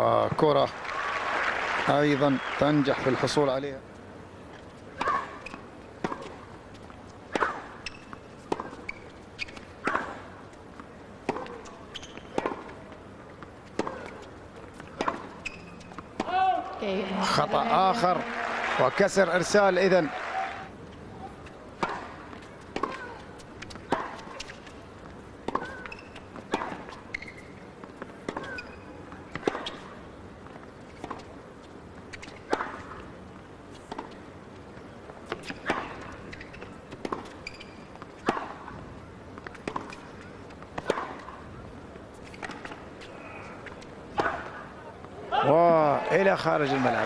وكرة أيضا تنجح في الحصول عليها. خطأ آخر وكسر إرسال إذن. وإلى خارج الملعب.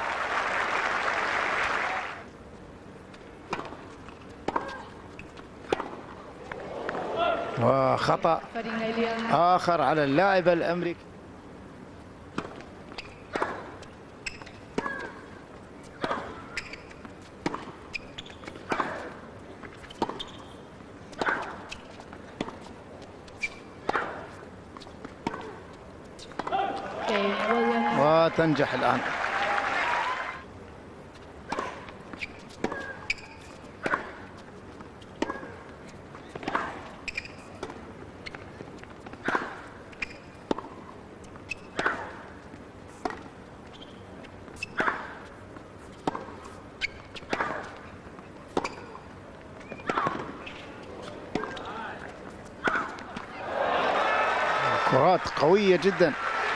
وخطأ آخر على اللاعب الأمريكي. وتنجح الآن. كرات قوية جدا.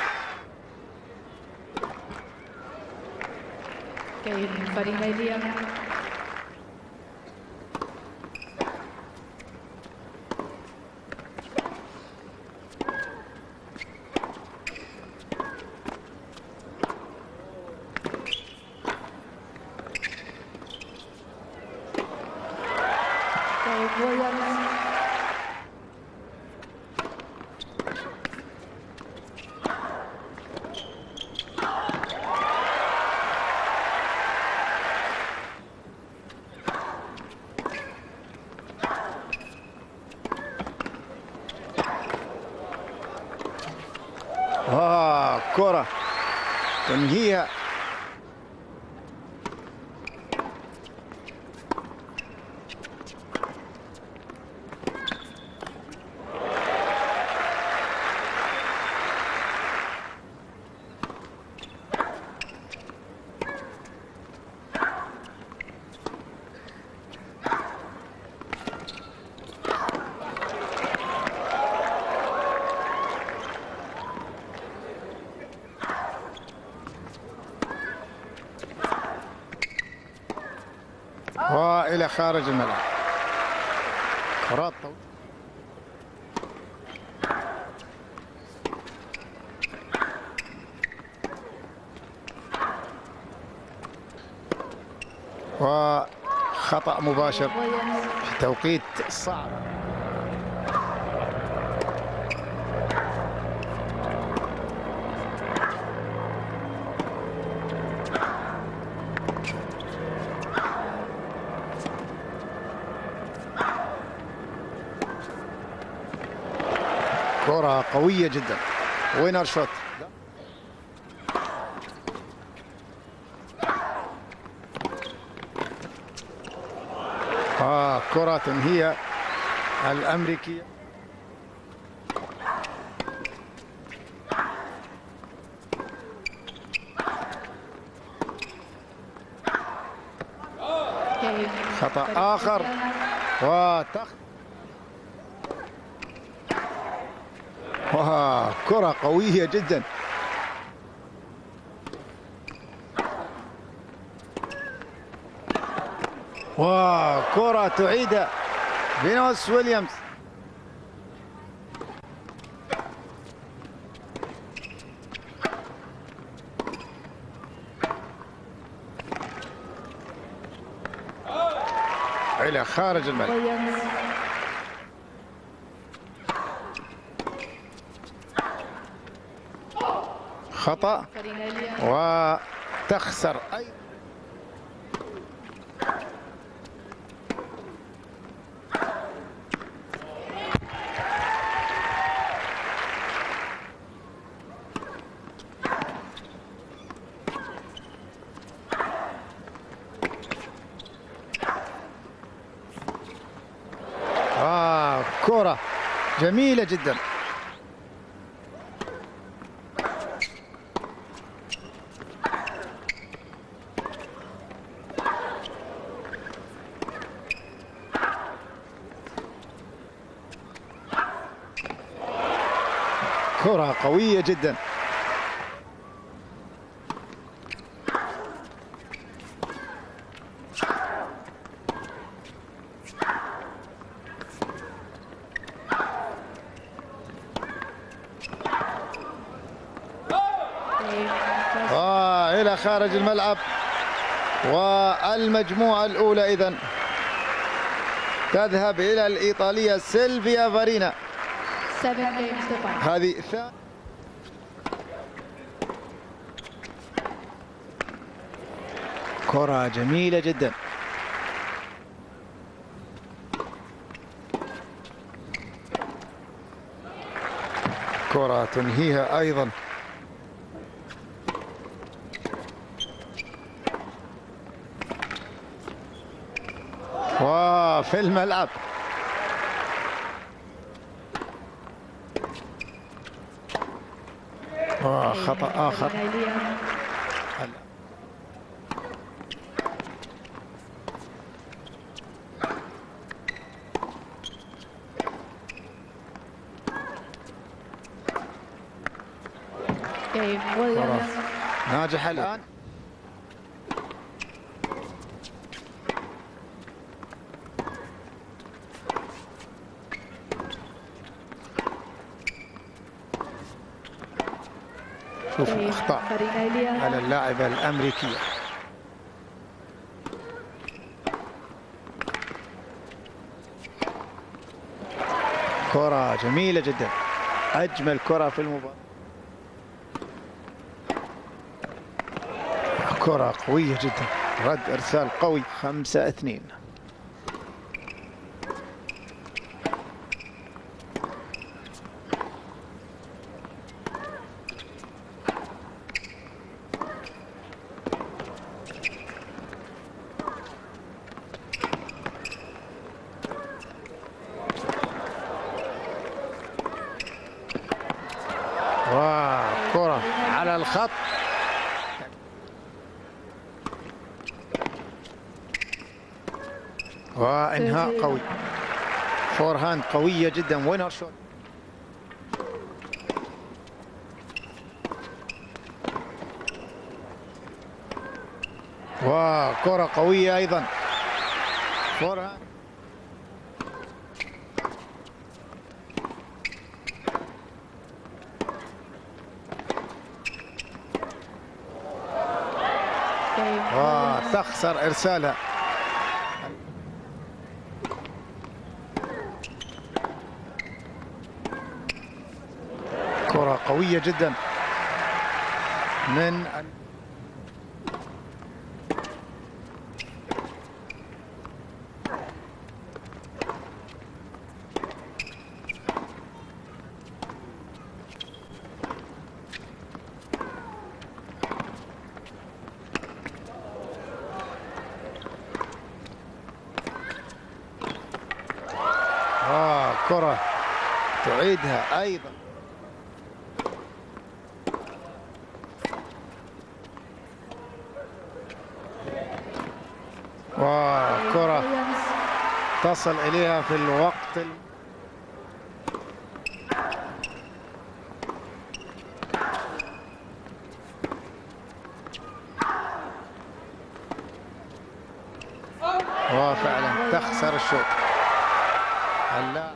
فارينا إيليا. كرة تنهيها. وإلى خارج الملعب. كرات طويلة. وخطأ مباشر في توقيت صعب. كرة قوية جدا. وينر شوت. كرة تنهيها الأمريكية. خطأ آخر كرة قوية جدا. وكرة تعيد فينوس ويليامز. إلى خارج الملعب. خطأ وتخسر أيضا. كرة جميلة جدا. كرة قوية جدا. إلى خارج الملعب، والمجموعة الأولى إذن تذهب إلى الإيطالية سيلفيا فارينا. هذه كرة جميلة جدا. كرة تنهيها أيضا. وفي الملعب خطأ آخر. ناجح الآن. شوف الأخطاء على اللاعبة الأمريكية. كرة جميلة جدا، أجمل كرة في المباراة. كرة قوية جدا، رد إرسال قوي. 5-2. كرة على الخط. وإنهاء قوي، فور هاند قوية جدا. وينر شوت. وكرة قوية أيضا، فور هاند. وتخسر إرسالها. كرة قوية جدا من كرة تعيدها أيضا. وكرة تصل إليها في الوقت وفعلا تخسر الشوط. هلا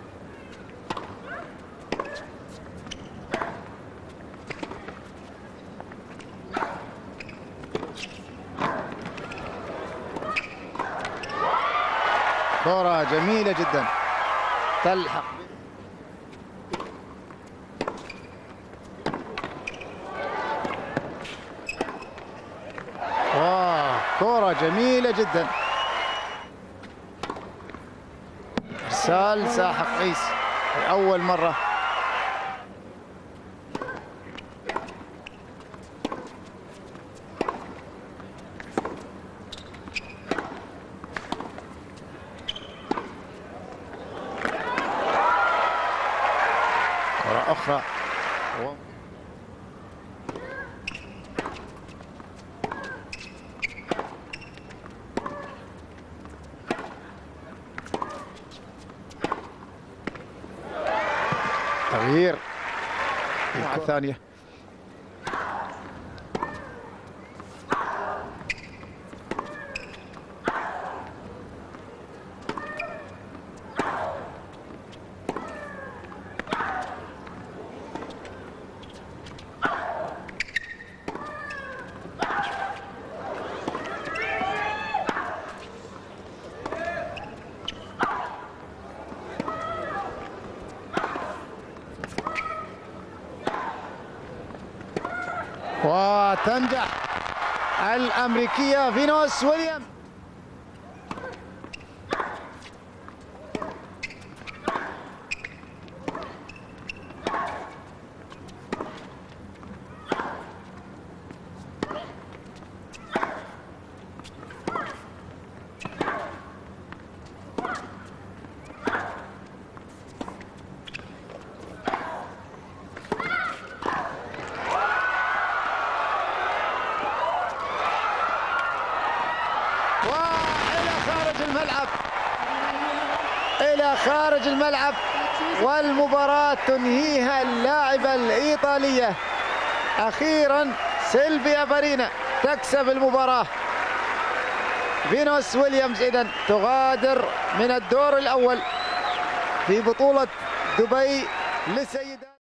كرة جميلة جدا تلحق. كرة جميلة جدا. إرسال ساحق قيس لأول مرة. مرة أخرى. تغيير الثانية. وتنجح الأمريكية فينوس ويليام. إلى خارج الملعب، والمباراة تنهيها اللاعبة الإيطالية. أخيرا سيلفيا فارينا تكسب المباراة. فينوس ويليامز إذن تغادر من الدور الأول في بطولة دبي للسيدات.